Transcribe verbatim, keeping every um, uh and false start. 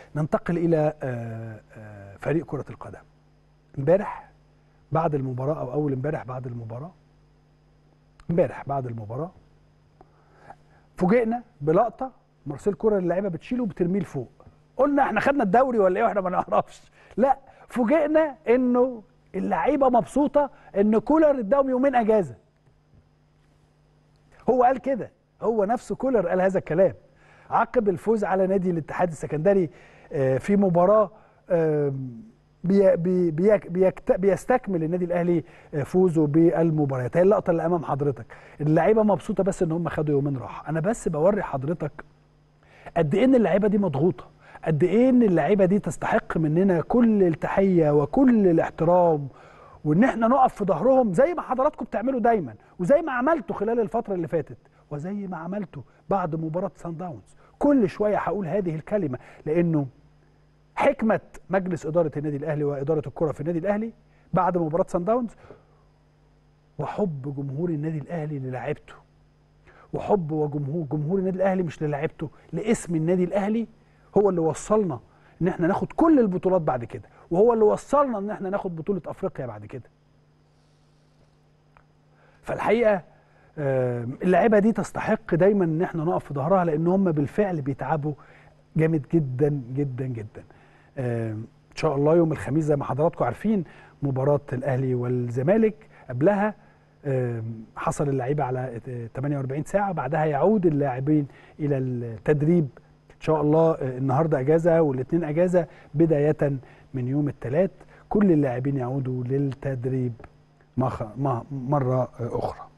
ننتقل الى فريق كرة القدم. امبارح بعد المباراة او اول امبارح بعد المباراة امبارح بعد المباراة فوجئنا بلقطة مارسيل كولر اللعيبة بتشيله وبترميه لفوق. قلنا احنا خدنا الدوري ولا ايه واحنا ما نعرفش؟ لا، فوجئنا انه اللعيبة مبسوطة ان كولر اداهم يومين اجازة. هو قال كده، هو نفسه كولر قال هذا الكلام عقب الفوز على نادي الاتحاد السكندري في مباراة بي بي بي بيستكمل النادي الاهلي فوزه بالمباريات. هي اللقطه اللي امام حضرتك، اللعيبه مبسوطه بس ان هم خدوا يومين راحه. انا بس بوري حضرتك قد ايه ان اللعيبه دي مضغوطه، قد ايه ان اللعيبه دي تستحق مننا كل التحيه وكل الاحترام، وان احنا نقف في ظهرهم زي ما حضراتكم بتعملوا دايما، وزي ما عملتوا خلال الفتره اللي فاتت، وزي ما عملتوا بعد مباراه سان داونز. كل شويه هقول هذه الكلمه لانه حكمة مجلس إدارة النادي الأهلي وإدارة الكرة في النادي الأهلي بعد مباراة سان داونز، وحب جمهور النادي الأهلي للاعيبته، وحب وجمهور جمهور النادي الأهلي مش للاعيبته، لاسم النادي الأهلي، هو اللي وصلنا إن احنا ناخد كل البطولات بعد كده، وهو اللي وصلنا إن احنا ناخد بطولة أفريقيا بعد كده. فالحقيقة اللاعيبة دي تستحق دايما إن احنا نقف في ظهرها، لأن هم بالفعل بيتعبوا جامد جدا جدا جدا. ان شاء الله يوم الخميس زي ما حضراتكم عارفين مباراه الاهلي والزمالك، قبلها حصل اللعيبه على ثمانية وأربعين ساعه، بعدها يعود اللاعبين الى التدريب ان شاء الله. النهارده اجازه والاثنين اجازه بدايه من يوم الثلاث، كل اللاعبين يعودوا للتدريب مره اخرى.